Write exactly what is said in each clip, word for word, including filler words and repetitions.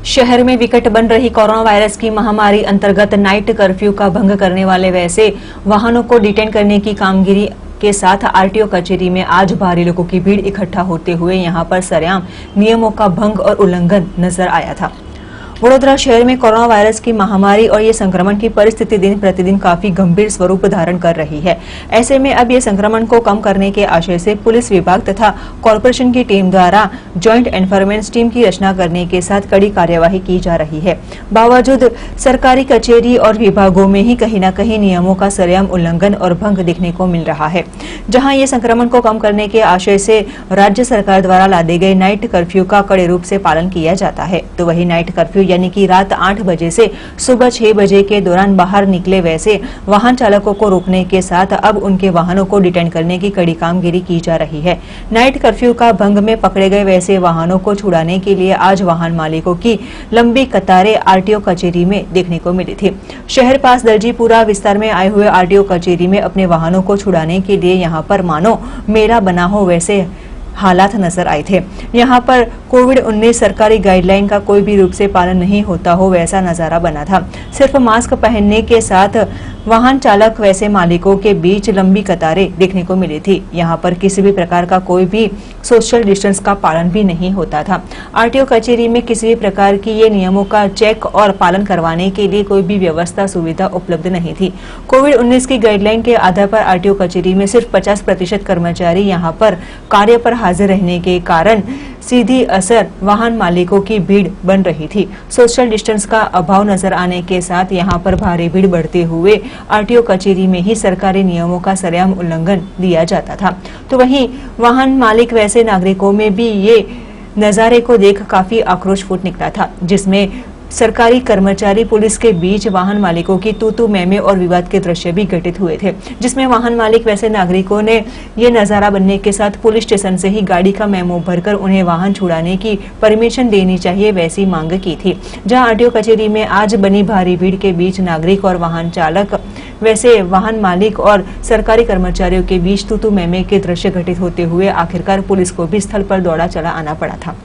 शहर में विकट बन रही कोरोना वायरस की महामारी अंतर्गत नाइट कर्फ्यू का भंग करने वाले वैसे वाहनों को डिटेन करने की कामगिरी के साथ आरटीओ कचेरी में आज भारी लोगों की भीड़ इकट्ठा होते हुए यहां पर सरेआम नियमों का भंग और उल्लंघन नजर आया था। वडोदरा शहर में कोरोना वायरस की महामारी और ये संक्रमण की परिस्थिति दिन प्रतिदिन काफी गंभीर स्वरूप धारण कर रही है। ऐसे में अब ये संक्रमण को कम करने के आशय से पुलिस विभाग तथा कॉर्पोरेशन की टीम द्वारा जॉइंट एनफोर्समेंट टीम की रचना करने के साथ कड़ी कार्यवाही की जा रही है। बावजूद सरकारी कचेरी और विभागों में ही कहीं न कहीं नियमों का सरेआम उल्लंघन और भंग देखने को मिल रहा है। जहाँ ये संक्रमण को कम करने के आशय से राज्य सरकार द्वारा लादे गए नाइट कर्फ्यू का कड़े रूप से पालन किया जाता है, तो वही नाइट कर्फ्यू यानी कि रात आठ बजे से सुबह छह बजे के दौरान बाहर निकले वैसे वाहन चालकों को रोकने के साथ अब उनके वाहनों को डिटेन करने की कड़ी कामगिरी की जा रही है। नाइट कर्फ्यू का भंग में पकड़े गए वैसे वाहनों को छुड़ाने के लिए आज वाहन मालिकों की लंबी कतारें आरटीओ कचेरी में देखने को मिली थी। शहर पास दर्जीपुरा विस्तार में आए हुए आरटीओ कचेरी में अपने वाहनों को छुड़ाने के लिए यहाँ पर मानो मेला बना हो वैसे हालात नजर आए थे। यहाँ पर कोविड उन्नीस सरकारी गाइडलाइन का कोई भी रूप से पालन नहीं होता हो वैसा नजारा बना था। सिर्फ मास्क पहनने के साथ वाहन चालक वैसे मालिकों के बीच लंबी कतारें देखने को मिली थी। यहाँ पर किसी भी प्रकार का कोई भी सोशल डिस्टेंस का पालन भी नहीं होता था। आरटीओ कचेरी में किसी भी प्रकार की ये नियमों का चेक और पालन करवाने के लिए कोई भी व्यवस्था सुविधा उपलब्ध नहीं थी। कोविड उन्नीस की गाइडलाइन के आधार पर आरटीओ कचेरी में सिर्फ पचास प्रतिशत कर्मचारी यहाँ पर कार्य पर हाजिर रहने के कारण सीधी असर वाहन मालिकों की भीड़ बन रही थी। सोशल डिस्टेंस का अभाव नजर आने के साथ यहाँ पर भारी भीड़ बढ़ते हुए आरटीओ कचेरी में ही सरकारी नियमों का सरेआम उल्लंघन दिया जाता था, तो वहीं वाहन मालिक वैसे नागरिकों में भी ये नजारे को देख काफी आक्रोश फूट निकला था, जिसमें सरकारी कर्मचारी पुलिस के बीच वाहन मालिकों की तू तू मैमे और विवाद के दृश्य भी घटित हुए थे, जिसमें वाहन मालिक वैसे नागरिकों ने ये नजारा बनने के साथ पुलिस स्टेशन से ही गाड़ी का मेमो भरकर उन्हें वाहन छुड़ाने की परमिशन देनी चाहिए वैसी मांग की थी। जहां आरटीओ कचेरी में आज बनी भारी भीड़ के बीच नागरिक और वाहन चालक वैसे वाहन मालिक और सरकारी कर्मचारियों के बीच तू तू मैमे के दृश्य घटित होते हुए आखिरकार पुलिस को भी स्थल पर दौड़ा चला आना पड़ा था।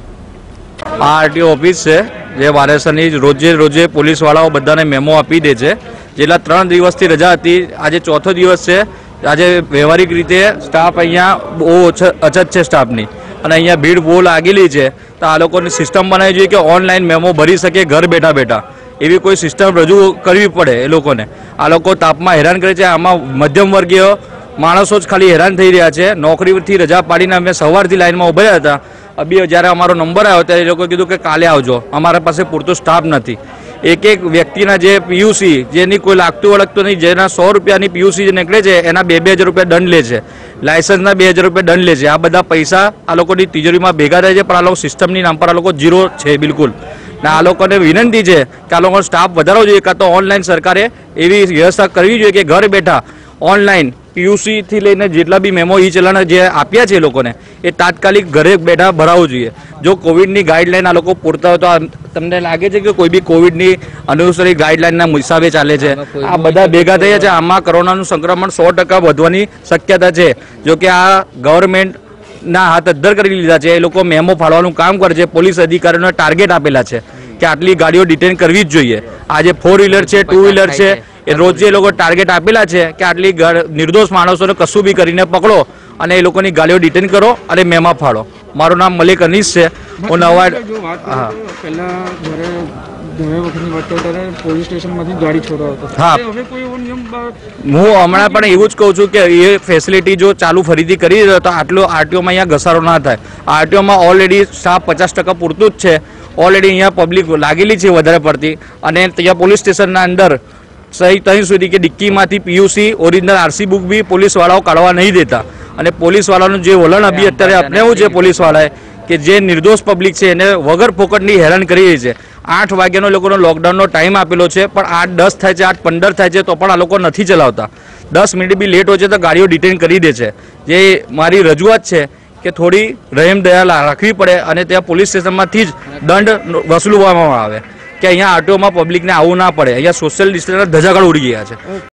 आरटीओ ऑफिस છે જે વાયરસની રોજે રોજે પોલીસવાળાઓ બધાને મેમો આપી દે છે। જેટલા ત્રણ દિવસથી રજા હતી, આજે ચોથો દિવસ છે। આજે વ્યવહારિક રીતે સ્ટાફ અહીંયા બહુ અછત છે સ્ટાફની, અને અહીંયા ભીડ બહુ લાગેલી છે, તો આ લોકોની સિસ્ટમ બનાવવી જોઈએ કે ઓનલાઈન મેમો ભરી શકે ઘર બેઠા બેઠા, એવી કોઈ સિસ્ટમ રજૂ કરવી પડે એ લોકોને। આ લોકો તાપમાં હેરાન કરે છે। આમાં મધ્યમ વર્ગીય માણસો જ ખાલી હેરાન થઈ રહ્યા છે। નોકરીથી રજા પાડીને અમે સવારથી લાઈનમાં ઉભા હતા। અભી જ્યારે અમારો નંબર આવ્યો ત્યારે એ લોકોએ કીધું કે કાલે આવજો, અમારા પાસે પૂરતો સ્ટાફ નથી। એક એક વ્યક્તિના જે પીયુસી જેની કોઈ લાગતું વળગતું નહીં, જેના સો રૂપિયાની પીયુસી જે નીકળે છે એના બે બે હજાર રૂપિયા દંડ લે છે, લાયસન્સના બે હજાર રૂપિયા દંડ લે છે। આ બધા પૈસા આ લોકોની તિજોરીમાં ભેગા થાય છે, પણ આ લોકો સિસ્ટમની નામ પર આ લોકો ઝીરો છે બિલકુલ। ને આ લોકોને વિનંતી છે કે આ લોકોનો સ્ટાફ વધારવો જોઈએ, કાં તો ઓનલાઈન સરકારે એવી વ્યવસ્થા કરવી જોઈએ કે ઘર બેઠા ઓનલાઈન पीयूसी थी लईने जेटला भी मेमो ई चलन जे आप्या छे लोकोने ए तात्कालिक घरे बैठा भरावो जोईए। जो कोविडनी गाइडलाइन आ लोको पूरता हो तो तमने लागे छे के कोई भी कोविडनी अनुसारी गाइडलाइनना हिसाबे चाले छे? आ बधा भेगा थया छे। आमां कोरोनानुं संक्रमण सौ टका वधवानी शक्यता छे। जो के आ गवर्नमेंट ना हाथ अद्धर करी लीधा छे। ए लोको मेमो फाड़वानुं काम करे छे। पोलीस अधिकारीओने टार्गेट आपेला छे के आटली गाड़ीओ डिटेन करवी ज जोईए। आज फोर व्हीलर छे, टू व्हीलर छे, ए रोज ए लोको टार्गेट आपेला छे के आटली निर्दोष माणसोने कशुं बी करीने पकड़ो અને એ લોકોની ગાડીઓ ડિટેન કરો અને મેમા ફાડો। મારું નામ મલિક અનીસ છે। હું નવા હા પહેલા ઘરે ઘરે વખતની વાત કરો ત્યારે પોલીસ સ્ટેશનમાંથી ગાડી છોડવા હતો। હા, હવે કોઈ એવો નિયમ હું હમણાં પણ એવું જ કહું છું કે એ ફેસિલિટી જો ચાલુ ફરીથી કરી દે તો આટલો આરટીઓમાં અહીંયા ઘસારો ના થાય। આરટીઓમાં ઓલરેડી સ્ટાફ પચાસ ટકા પૂરતું જ છે। ઓલરેડી અહીંયા પબ્લિક લાગેલી છે વધારે પડતી, અને ત્યાં પોલીસ સ્ટેશનના અંદર સહી તહીં સુધી કે ડિક્કીમાંથી પીયુસી ઓરિજિનલ આરસી બુક બી પોલીસવાળાઓ કાઢવા નહીં દેતા। અને પોલીસવાળાનું જે વલણ અભી અત્યારે અપનાવ્યું છે પોલીસવાળાએ કે જે નિર્દોષ પબ્લિક છે એને વગર ફોકટની હેરાન કરી રહી છે। આઠ વાગ્યાનો લોકોનો લોકડાઉનનો ટાઈમ આપેલો છે, પણ આઠ દસ થાય છે, આઠ પંદર થાય છે તો પણ આ લોકો નથી ચલાવતા। દસ મિનિટ બી લેટ હોય છે તો ગાડીઓ ડિટેન કરી દે છે। જે મારી રજૂઆત છે કે થોડી રહેમ દયા રાખવી પડે અને ત્યાં પોલીસ સ્ટેશનમાંથી જ દંડ વસૂલવામાં આવે કે અહીંયા આરટીઓમાં પબ્લિકને આવવું ના પડે। અહીંયા સોશિયલ ડિસ્ટન્સના ધજાગળ ઉડી ગયા છે।